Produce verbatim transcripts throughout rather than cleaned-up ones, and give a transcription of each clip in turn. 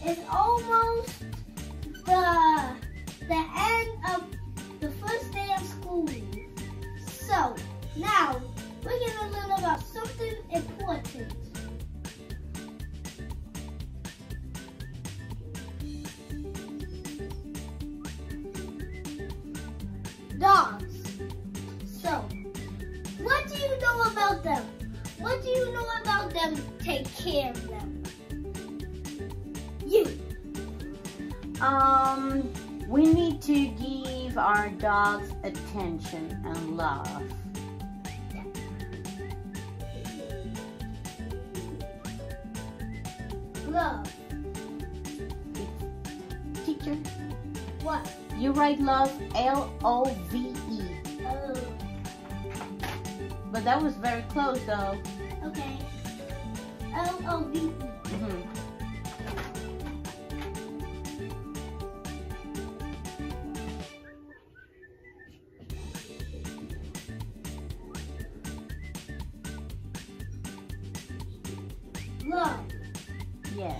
it's almost the the end of the first day of school. So now we're gonna learn about something important. Dogs. So, what do you know about them? What do you know about them? Take care of them. You. Um, we need to give our dogs attention and love. Yeah. Love. Teacher, What? you write love L O V E. Oh, But that was very close though. okay. L O V E. Mm-hmm. Love. Yes.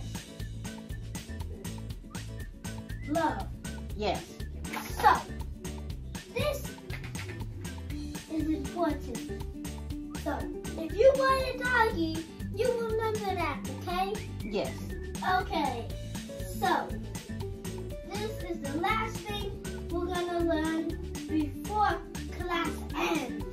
Love. Yes. So, this is important. So, if you want a doggy, you remember that, okay? Yes. Okay. So, this is the last thing we're gonna learn before class ends.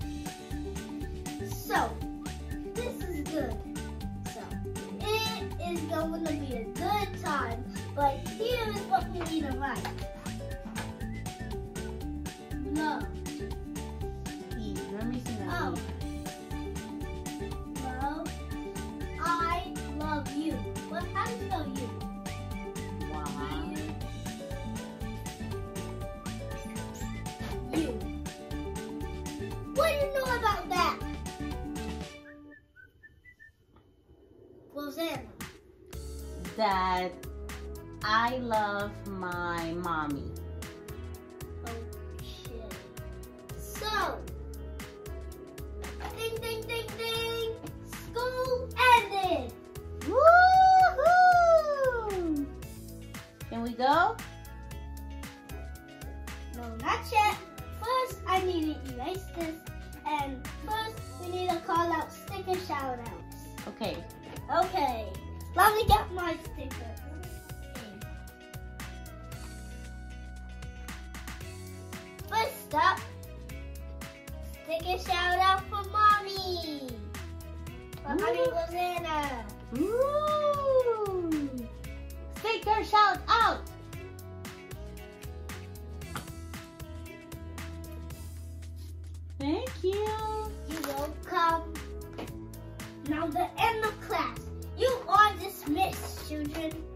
So, this is good. So, it is going to be a good time. But here is what we need to write. Love. E. Let me see that. Oh. Love. I love you. What? How do you spell you? Wow. You. What do you know about that? Rosanna. That I love my mommy. Okay. So, ding, ding, ding, ding. School ended. Woohoo! Can we go? No, not yet. First, I need to erase this. And first, we need to call out sticker shout outs. Okay. Okay. Let me get my sticker. First up, sticker shout out for Mommy. For Honey Rosanna. Woo! Sticker shout out! Thank you. You're welcome. Now the end of class. You are dismissed, children.